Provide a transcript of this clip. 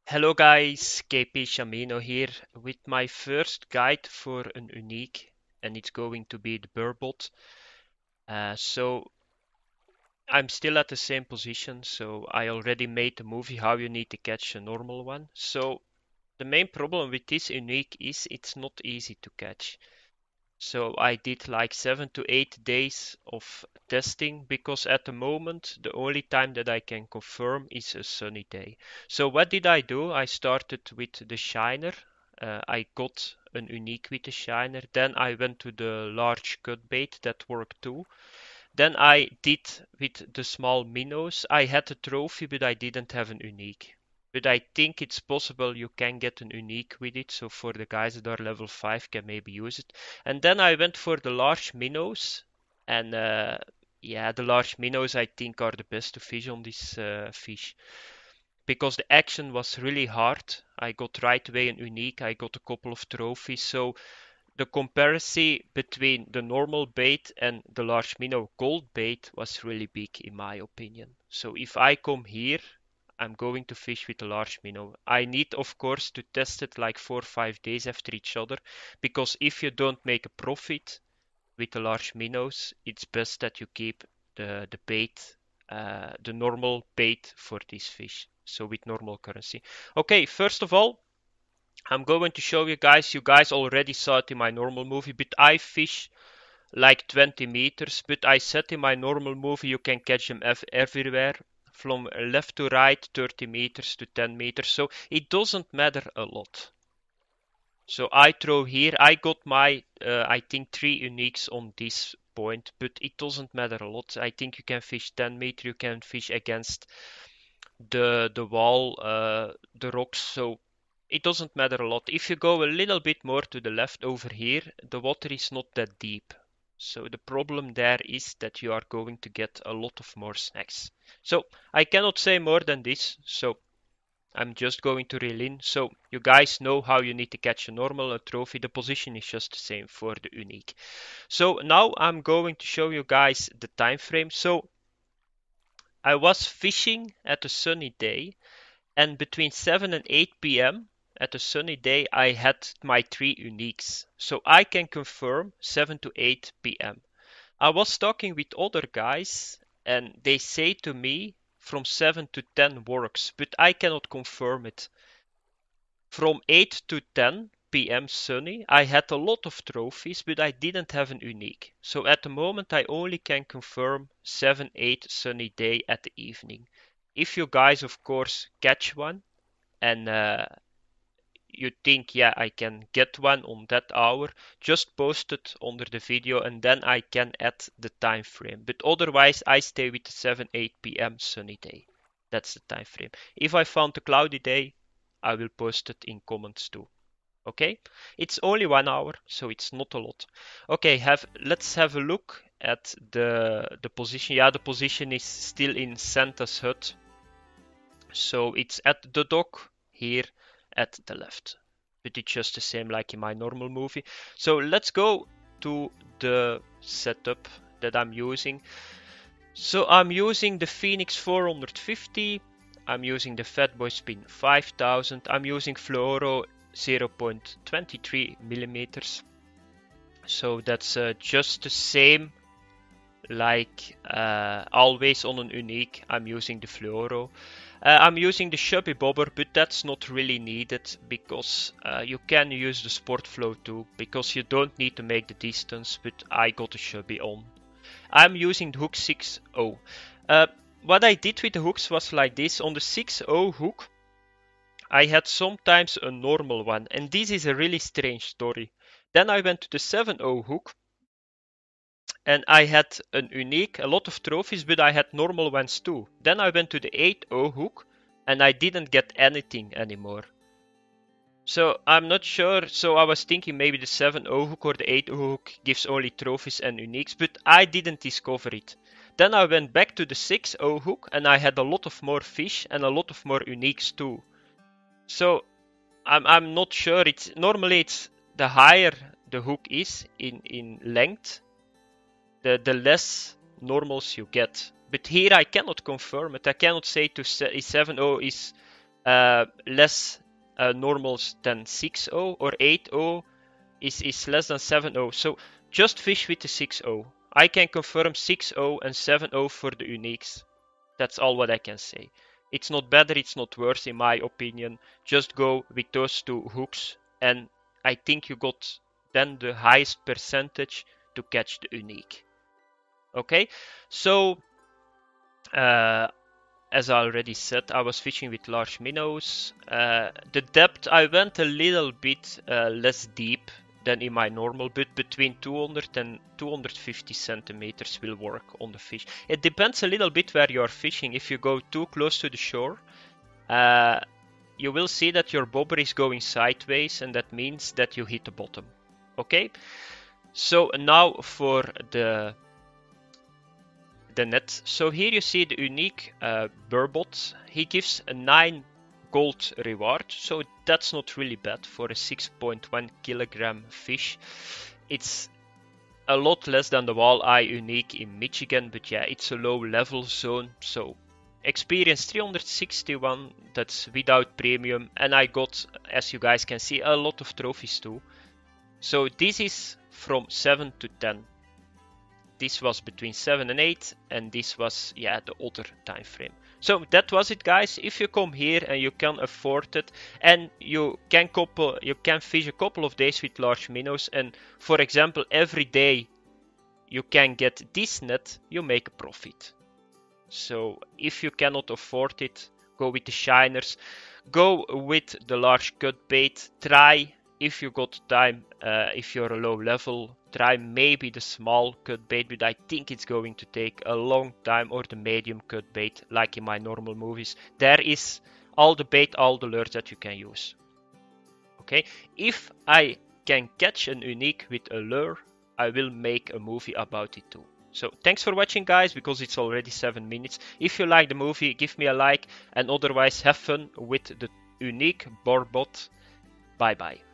Hello guys, KP Shamino here with my first guide for an unique, and it's going to be the Burbot. So I'm still at the same position, so I already made the movie how you need to catch a normal one. So the main problem with this unique is it's not easy to catch. So I did like 7 to 8 days of testing because at the moment the only time that I can confirm is a sunny day. So what did I do? I started with the shiner. I got an unique with the shiner. Then I went to the large cut bait that worked too. Then I did with the small minnows. I had a trophy, but I didn't have an unique. But I think it's possible you can get an unique with it. So for the guys that are level 5 can maybe use it. And then I went for the large minnows. And yeah, the large minnows I think are the best to fish on this fish. Because the action was really hard. I got right away an unique. I got a couple of trophies. So the comparison between the normal bait and the large minnow gold bait was really big in my opinion. So if I come here, I'm going to fish with a large minnow. I need of course to test it like 4 or 5 days after each other, because if you don't make a profit with the large minnows, it's best that you keep the bait, the normal bait for this fish. So with normal currency. Okay, first of all, I'm going to show you guys already saw it in my normal movie, but I fish like 20 meters, but I said in my normal movie you can catch them everywhere, from left to right, 30 meters to 10 meters, so it doesn't matter a lot. So I throw here, I got my, I think 3 uniques on this point, but it doesn't matter a lot. I think you can fish 10 meter, you can fish against the wall, the rocks, so it doesn't matter a lot. If you go a little bit more to the left over here, the water is not that deep. So the problem there is that you are going to get a lot of more snacks. So I cannot say more than this, so I'm just going to reel in. So you guys know how you need to catch a normal, a trophy. The position is just the same for the unique. So now I'm going to show you guys the time frame. So I was fishing at a sunny day, and between 7 and 8 p.m. at a sunny day, I had my 3 uniques. So I can confirm 7 to 8 p.m. I was talking with other guys, and they say to me from 7 to 10 works, but I cannot confirm it. From 8 to 10 p.m. sunny, I had a lot of trophies, but I didn't have an unique. So at the moment, I only can confirm 7, 8 sunny day at the evening. If you guys, of course, catch one, and you think, yeah, I can get one on that hour, just post it under the video and then I can add the time frame. But otherwise, I stay with the 7, 8 p.m. sunny day. That's the time frame. If I found a cloudy day, I will post it in comments too. Okay? It's only 1 hour, so it's not a lot. Okay, let's have a look at the position. Yeah, the position is still in Santa's hut. So it's at the dock here at the left. But it's just the same like in my normal movie. So let's go to the setup that I'm using. So I'm using the Phoenix 450. I'm using the Fatboy Spin 5000. I'm using Fluoro 0.23 millimeters. So that's just the same like always on an unique. I'm using the Fluoro. I'm using the Chubby Bobber, but that's not really needed because you can use the Sport Flow too, because you don't need to make the distance, but I got the Chubby on. I'm using the hook 6.0. What I did with the hooks was like this. On the 6.0 hook, I had sometimes a normal one, and this is a really strange story. Then I went to the 7.0 hook, and I had an unique, a lot of trophies, but I had normal ones too. Then I went to the 8.0 hook, and I didn't get anything anymore. So I'm not sure, so I was thinking maybe the 7.0 hook or the 8.0 hook gives only trophies and uniques, but I didn't discover it. Then I went back to the 6.0 hook, and I had a lot of more fish and a lot of more uniques too. So I'm not sure, normally it's the higher the hook is in length, the less normals you get. But here I cannot confirm it. I cannot say to 7.0 is less normals than 6.0, or 8.0 is less than 7.0. So just fish with the 6.0. I can confirm 6.0 and 7.0 for the uniques. That's all what I can say. It's not better, it's not worse in my opinion. Just go with those two hooks, and I think you got then the highest percentage to catch the unique. Okay, so as I already said, I was fishing with large minnows. The depth, I went a little bit less deep than in my normal, but between 200 and 250 centimeters will work on the fish. It depends a little bit where you are fishing. If you go too close to the shore, you will see that your bobber is going sideways, and that means that you hit the bottom. Okay, so now for the net. So here you see the unique burbot. He gives a 9 gold reward, so that's not really bad for a 6.1 kilogram fish. It's a lot less than the walleye unique in Michigan, but yeah, it's a low level zone. So experience 361, that's without premium, and I got, as you guys can see, a lot of trophies too. So this is from 7 to 10. This was between 7 and 8, and this was, yeah, the other time frame. So that was it, guys. If you come here and you can afford it, and you can fish a couple of days with large minnows, and for example every day you can get this net, you make a profit. So if you cannot afford it, go with the shiners, go with the large cut bait. Try, if you got time, if you're a low level, try maybe the small cut bait, but I think it's going to take a long time, or the medium cut bait, like in my normal movies. There is all the bait, all the lures that you can use. Okay, if I can catch an unique with a lure, I will make a movie about it too. So thanks for watching, guys, because it's already 7 minutes. If you like the movie, give me a like, and otherwise have fun with the unique burbot. Bye bye.